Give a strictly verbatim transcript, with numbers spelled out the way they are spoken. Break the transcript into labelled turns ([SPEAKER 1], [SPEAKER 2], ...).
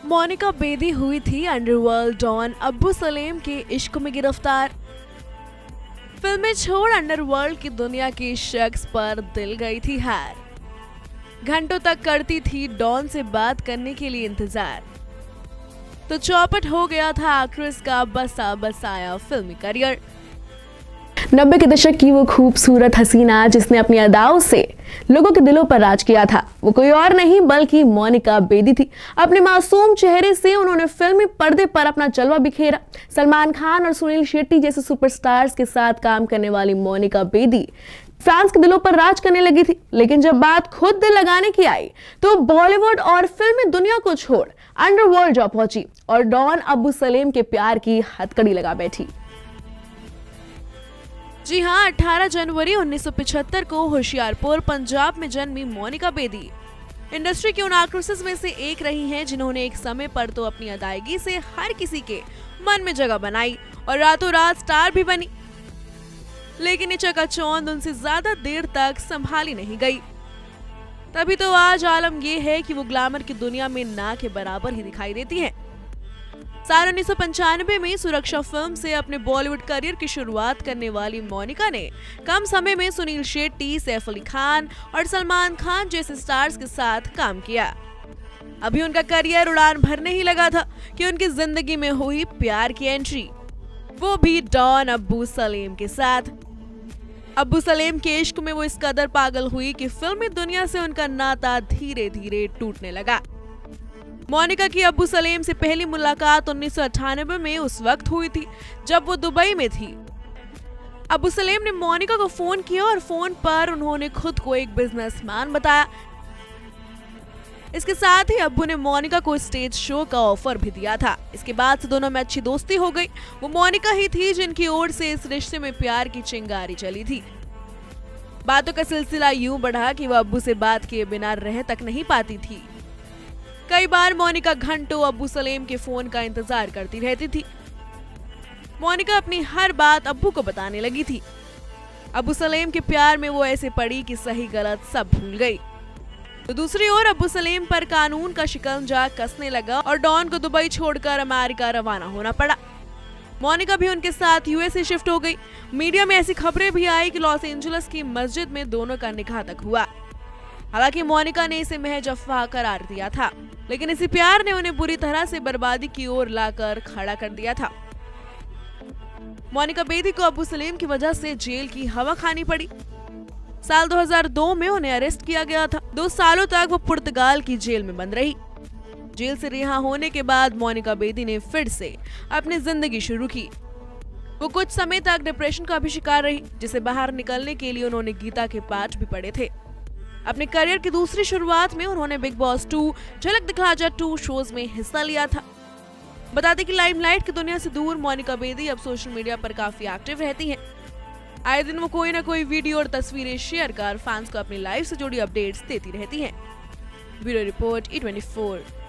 [SPEAKER 1] मोनिका बेदी हुई थी underworld don अब्बू सलेम के इश्क में गिरफ्तार। फिल्में छोड़ अंडरवर्ल्ड की दुनिया के शख्स पर दिल गई थी हार। घंटों तक करती थी डॉन से बात करने के लिए इंतजार, तो चौपट हो गया था एक्ट्रेस का बसा बसाया फिल्मी करियर।
[SPEAKER 2] नब्बे के दशक की वो खूबसूरत हसीना जिसने अपनी अदाओं से लोगों के दिलों पर राज किया था, वो कोई और नहीं बल्कि मोनिका बेदी थी। अपने मासूम चेहरे से उन्होंने फिल्मी पर्दे पर अपना जलवा बिखेरा। सलमान खान और सुनील शेट्टी जैसे सुपरस्टार्स के साथ काम करने वाली मोनिका बेदी फैंस के दिलों पर राज करने लगी थी। लेकिन जब बात खुद दिल लगाने की आई तो बॉलीवुड और फिल्मी दुनिया को छोड़ अंडरवर्ल्ड जा पहुंची और डॉन अब्बू सलेम के प्यार की हथकड़ी लगा बैठी।
[SPEAKER 1] जी हाँ, अठारह जनवरी उन्नीस सौ पचहत्तर को होशियारपुर पंजाब में जन्मी मोनिका बेदी इंडस्ट्री की उन एक्ट्रेसेस में से एक रही हैं जिन्होंने एक समय पर तो अपनी अदायगी से हर किसी के मन में जगह बनाई और रातों रात स्टार भी बनी। लेकिन ये चकाचौंध उनसे ज्यादा देर तक संभाली नहीं गई। तभी तो आज आलम ये है कि वो ग्लैमर की दुनिया में ना के बराबर ही दिखाई देती हैं। साल उन्नीस सौ पंचानवे में सुरक्षा फिल्म से अपने बॉलीवुड करियर की शुरुआत करने वाली मोनिका ने कम समय में सुनील शेट्टी, सैफ अली खान और सलमान खान जैसे स्टार्स के साथ काम किया। अभी उनका करियर उड़ान भरने ही लगा था कि उनकी जिंदगी में हुई प्यार की एंट्री, वो भी डॉन अब्बू सलेम के साथ। अब्बू सलेम के इश्क में वो इस कदर पागल हुई कि फिल्मी दुनिया से उनका नाता धीरे धीरे टूटने लगा। मोनिका की अब्बू सलेम से पहली मुलाकात उन्नीस सौ अट्ठानवे में उस वक्त हुई थी जब वो दुबई में थी। अब्बू सलेम ने मोनिका को फोन किया और फोन पर उन्होंने खुद को एक बिजनेसमैन बताया। इसके साथ ही अब्बू ने मोनिका को स्टेज शो का ऑफर भी दिया था। इसके बाद से दोनों में अच्छी दोस्ती हो गई। वो मोनिका ही थी जिनकी ओर से इस रिश्ते में प्यार की चिंगारी चली थी। बातों का सिलसिला यूं बढ़ा कि वो अब्बू से बात किए बिना रह तक नहीं पाती थी। कई बार मोनिका घंटों अब्बू सलेम के फोन का इंतजार करती रहती थी। मोनिका अपनी हर बात अब्बू को बताने लगी थी। अब्बू सलेम के प्यार में वो ऐसे पड़ी कि सही गलत सब भूल गई। तो दूसरी ओर अब्बू सलेम पर कानून का शिकंजा कसने लगा और डॉन को दुबई छोड़कर अमेरिका रवाना होना पड़ा। मोनिका भी उनके साथ यूएसए शिफ्ट हो गई। मीडिया में ऐसी खबरें भी आई कि लॉस एंजलिस की मस्जिद में दोनों का निकाह तक हुआ। हालांकि मोनिका ने इसे महज अफवाह करार दिया था, लेकिन इसी प्यार ने उन्हें बुरी तरह से बर्बादी की ओर लाकर खड़ा कर दिया था। मोनिका बेदी को अब्बू सलेम की वजह से जेल की हवा खानी पड़ी। साल दो हज़ार दो में उन्हें अरेस्ट किया गया था। दो सालों तक वो पुर्तगाल की जेल में बंद रही। जेल से रिहा होने के बाद मोनिका बेदी ने फिर से अपनी जिंदगी शुरू की। वो कुछ समय तक डिप्रेशन का भी शिकार रही, जिसे बाहर निकलने के लिए उन्होंने गीता के पाठ भी पढ़े थे। अपने करियर की दूसरी शुरुआत में उन्होंने बिग बॉस टू, झलक दिखला जा टू शोज में हिस्सा लिया था। बता दें कि लाइमलाइट की दुनिया से दूर मोनिका बेदी अब सोशल मीडिया पर काफी एक्टिव रहती हैं। आए दिन वो कोई ना कोई वीडियो और तस्वीरें शेयर कर फैंस को अपनी लाइफ से जुड़ी अपडेट्स देती रहती हैं। Bureau report E twenty four.